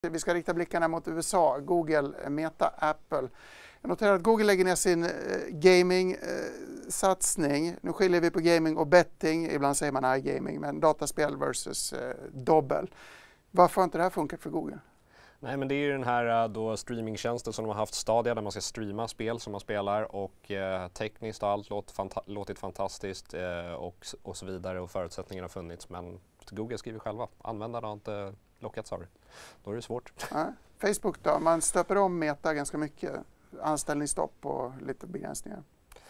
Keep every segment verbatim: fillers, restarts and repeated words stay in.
Vi ska rikta blickarna mot U S A, Google, Meta, Apple. Jag noterar att Google lägger ner sin eh, gaming-satsning. Eh, nu skiljer vi på gaming och betting. Ibland säger man iGaming, men dataspel versus eh, dobbel. Varför har inte det här funkat för Google? Nej, men det är ju den här då streamingtjänsten som de har haft, Stadia, där man ska streama spel som man spelar, och eh, tekniskt har allt låt, fanta låtit fantastiskt eh, och, och så vidare, och förutsättningarna har funnits, men Google skriver själva, användarna har inte lockats av det. Då är det svårt. Ja. Facebook då, man stöper om Meta ganska mycket, anställningsstopp och lite begränsningar.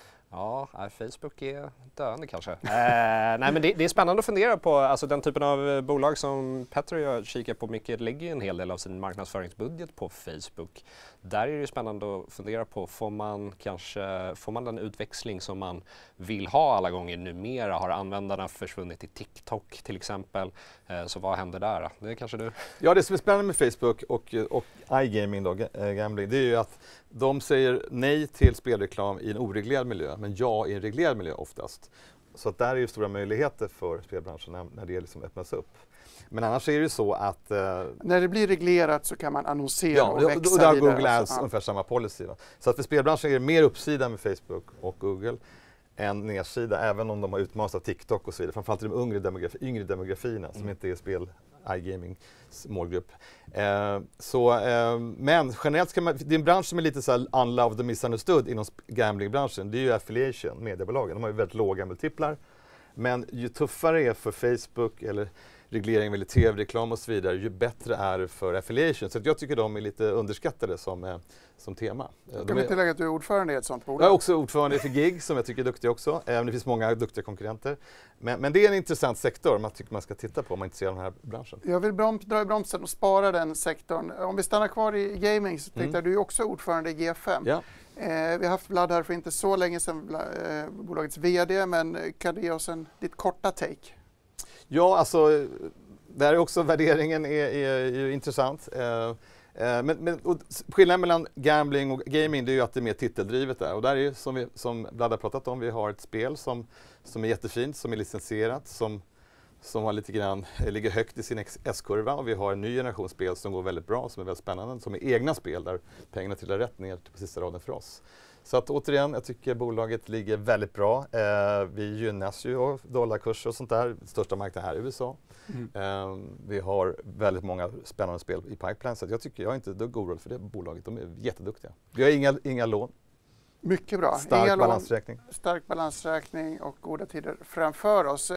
Ja, Facebook är döende kanske. eh, nej, men det, det är spännande att fundera på. Alltså, den typen av bolag som Petter och jag kikar på mycket lägger en hel del av sin marknadsföringsbudget på Facebook. Där är det spännande att fundera på, får man kanske får man den utväxling som man vill ha alla gånger numera? Har användarna försvunnit i TikTok till exempel? Eh, så vad händer där? Det är kanske du? Ja, det som är spännande med Facebook och, och iGaming då, gambling, det är ju att de säger nej till spelreklam i en oreglerad miljö, men ja i en reglerad miljö oftast. Så att där är ju stora möjligheter för spelbranschen när, när det liksom öppnas upp. Men annars är det ju så att... Eh, när det blir reglerat så kan man annonsera ja, och växa och där har vidare. Google Ads alltså, ja. ungefär samma policy. Va? Så att för spelbranschen är det mer uppsida med Facebook och Google än nedsida, även om de har utmanats av TikTok och så vidare. Framförallt de yngre, demografi, yngre demografierna mm. som inte är spel iGaming målgrupp. Eh, så, eh, men generellt ska man, det är en bransch som är lite så här unloved och misunderstood inom gamblingbranschen. Det är ju affiliation, mediebolagen. De har ju väldigt låga multiplar. Men ju tuffare det är för Facebook eller reglering eller tv-reklam och så vidare, ju bättre är det för affiliation. Så jag tycker de är lite underskattade som, eh, som tema. Jag kan vi tillägga att du är ordförande i ett sånt bolag? Jag är också ordförande för Gig som jag tycker är duktig också. Även det finns många duktiga konkurrenter. Men, men det är en intressant sektor man tycker man ska titta på om man inte ser den här branschen. Jag vill brom dra i bromsen och spara den sektorn. Om vi stannar kvar i gaming så tänkte mm. jag, du är också ordförande i G fem. Ja. Eh, vi har haft Vlad här för inte så länge sedan, eh, bolagets vd, men kan du ge oss en ditt korta take? Ja, alltså, där är också värderingen är, är, är intressant. Eh, eh, men, men och skillnaden mellan gambling och gaming, det är ju att det är mer titeldrivet där. Och där är ju, som, vi, som Vlad har pratat om, vi har ett spel som, som är jättefint, som är licensierat, som, som har lite grann, ligger högt i sin S-kurva. Och vi har en ny generation spel som går väldigt bra, som är väldigt spännande, som är egna spel där pengarna trillar rätt ner på sista raden för oss. Så att återigen, jag tycker bolaget ligger väldigt bra. Eh, vi gynnas ju av dollarkurser och sånt där. Största marknaden här är U S A. Mm. Eh, vi har väldigt många spännande spel i pipeline. Så att jag tycker jag är inte dugg orolig för det bolaget. De är jätteduktiga. Vi har inga, inga lån. Mycket bra. Stark inga balansräkning. Lån, stark balansräkning och goda tider framför oss.